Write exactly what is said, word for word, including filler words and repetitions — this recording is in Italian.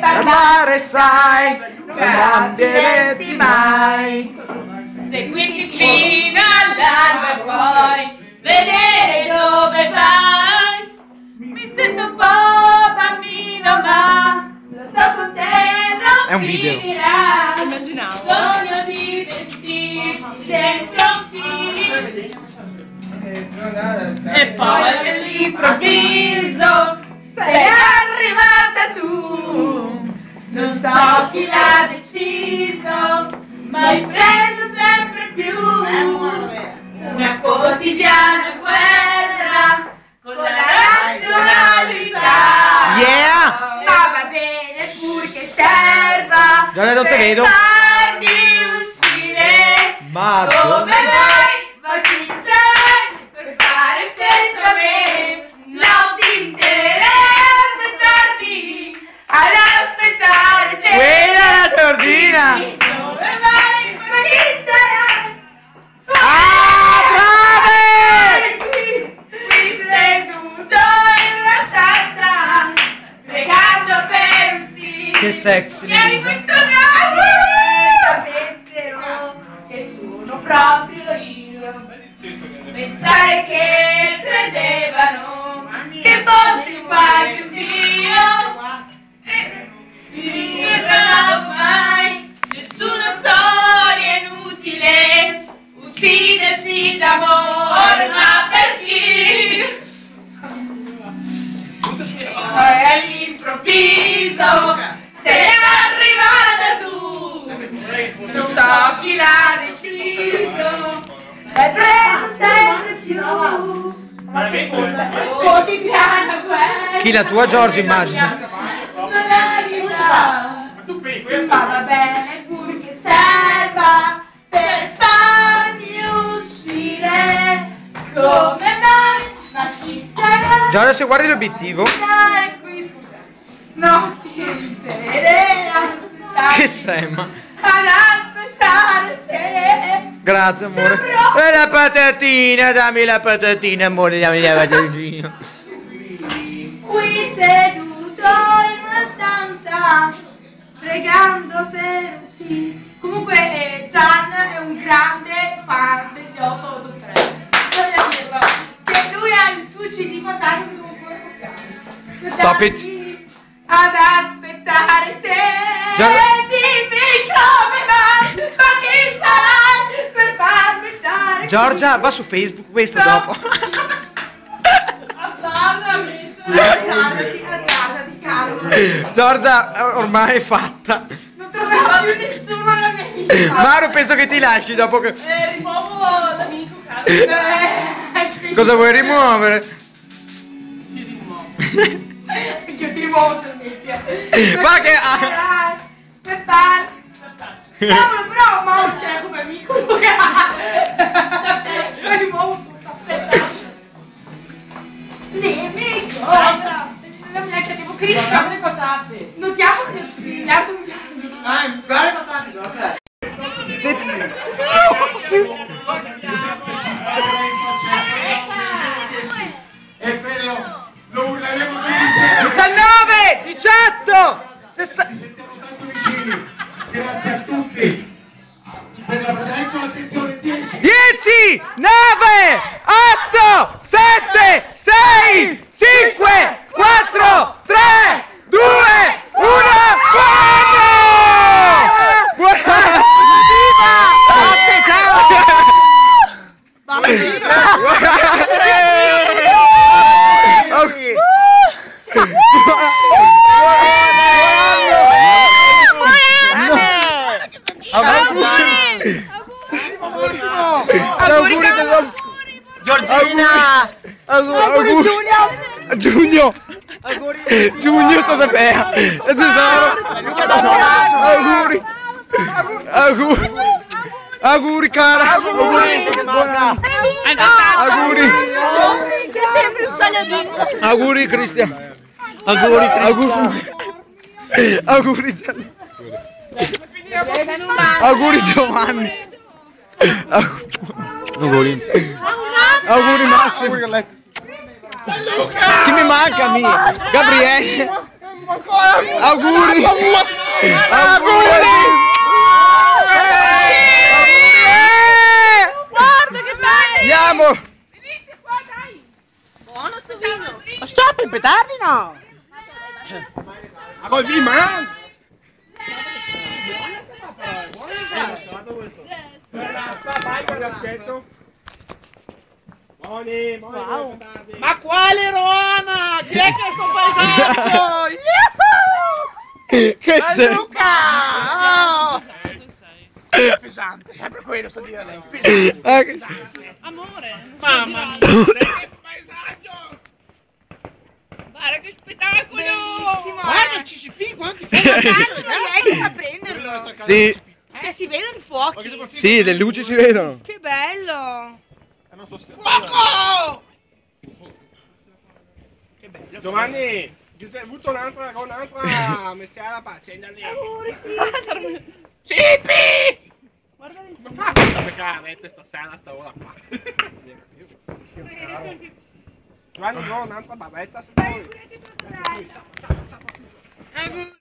parlare sai, non cambieresti mai. Seguirti fino all'alba e poi vedere dove vai. Mi sento un po' bambino ma lo so con te non È un video. finirà. Immaginavo. Sogno di sentirsi dentro un film. E poi all'improvviso sei arrivata tu. Non so chi l'ha deciso, ma hai preso sempre più una quotidiana guerra con la razionalità. Yeah! Ma va bene purché serva Già non te vedo. per farti uscire. Marco. Come vai? Ma chi sei per fare questo a me? Non ti interessa aspettarti ad aspettare te. Quella è la sordina. Dove vai? Ma chi sarai? Ah, brave! Qui, qui seduto in una stanza, pregando per un sì. Che sexy. Ieri qui tornati, sapessero che sono proprio io. Pensare che credevano che fossi quasi un dio. E non mai nessuna storia inutile uccidersi d'amore, ma per chi? E all'improvviso sei arrivata tu. Non so chi l'ha deciso, hai preso sempre più. Ma che cosa? Quotidiana guerra. Chi, la tua, Giorgio, immagino? Non è verità. Ma va bene purché serva per farmi uscire. Come mai? Ma chi sarà? Giorgio, se guardi l'obiettivo. Dai, qui, scusa. Notti intere aspettare. Che sei, ma? Ad aspettare te. Grazie, amore. E la patatina, dammi la patatina, amore, dammi la patatina. Qui seduto in una stanza, pregando per un sì. Comunque eh, Gian è un grande fan degli otto otto tre. Voglio dirlo. Che lui ha il suo C D fantastico con un corpo piano. Stop it. Ad aspettare te. Gian... Dimmi come mai, ma chi sarai per farmi stare. Giorgia, va su Facebook, questo No. dopo. Alzatami, alzatati, alzatati, Carlo. Giorgia, ormai è fatta. Non troverò più nessuno nella mia vita. Maro, penso che ti lasci dopo che... Eh, rimuovo l'amico Carlo. Eh, Cosa vuoi rimuovere? ti rimuovo. Io ti rimuovo se lo metti. Ma che... ah. Per fare. Cavolo, però Mauro c'è come amico. Lo rimuovo tutto. Aspetta. Dimmi cosa. Non mi credevo Cristo. Guardate le patate! Notiamo che il gatto un gatto. Ah, guarda le patate, guarda! E quello lo urleremo tutti diciannove, diciotto, sessanta... siete tanto vicini! Grazie a tutti! Per la presenza e l'attenzione dieci! dieci, nove, otto, sette, sei, cinque, quattro, tre, due, uno, quattro! Grazie, ciao! Auguri tesoro. Giorgina. Auguri Giulio. Giugno. Giugno cosa bea. Auguri. Auguri. Auguri cara. Auguri. Auguri. Che sempre un sogno di. Auguri Cristian. Auguri Auguri. Auguri Gianni. Auguri Giovanni. Auguri. Auguri Massimo. Chi mi manca, mia? Gabriele. ancora! Auguri! Auguri! Guarda che bello! Andiamo! Venite qua, dai! Buono sto vino! Ma stop, in petardi no! Ma col vino, man! Buoni, buoni, wow. Ma quale Roma? Chi è che sto paesaggio? Che sei? Luca! Oh! È pesante, sempre quello sto dire lei. Pesante. Ah, che- Amore! Mamma mia! Che paesaggio! Guarda che spettacolo! Bellissimo! Guarda il C C P, quanti Ma tanto non riesci a prenderlo! Sì, Cioè si vedono i fuochi! sì, le luci si vedono. Che bello! Fuoco! Che bello! Giovanni, che sei avuto un'altra un'altra mestiere faccenda lì. Cipi! Guarda come fa a beccare rete stasera sta ora qua. Giovanni, no, un'altra barretta se vuoi. Auguri.